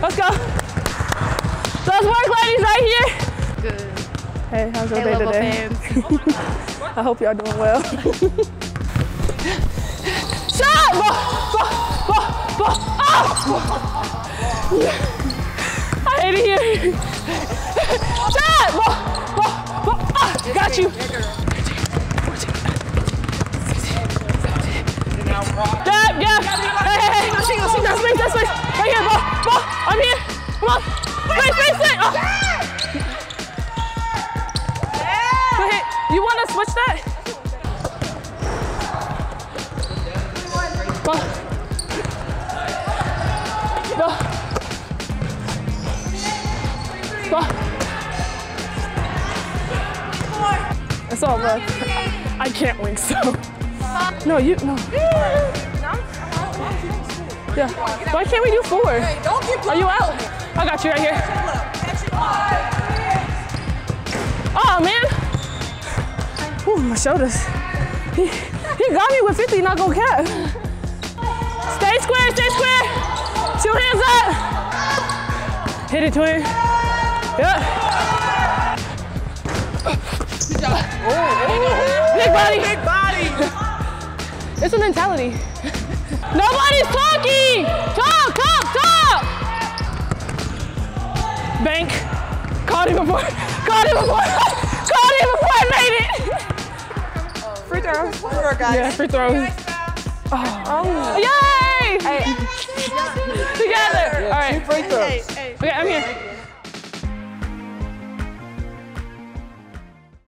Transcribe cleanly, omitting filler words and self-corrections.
Let's go. Let's work, ladies, right here. Good. Hey, how's your day today? I hope y'all doing well. Shot! Ball! Oh! I hate it here. Shot! Ball! Ah! Got you. Yeah. Hey. That's space. Right here, ball. I'm here. Come on. Space. Oh. Go ahead. You want to switch that? Ball. It's all love. I can't wing so. No. Yeah. Why can't we do 4? Are you out? I got you right here. Oh man. Ooh, my shoulders. He got me with 50, not gonna cap. Stay square. 2 hands up. Hit it, twin. Yeah. Good job. Big body. It's a mentality. Nobody's talking. Talk. Bank. Caught him before I made it. Free throws. Yeah, free throws. Oh. Yay! Hey. Together. All right. Free throws. Okay, I'm here.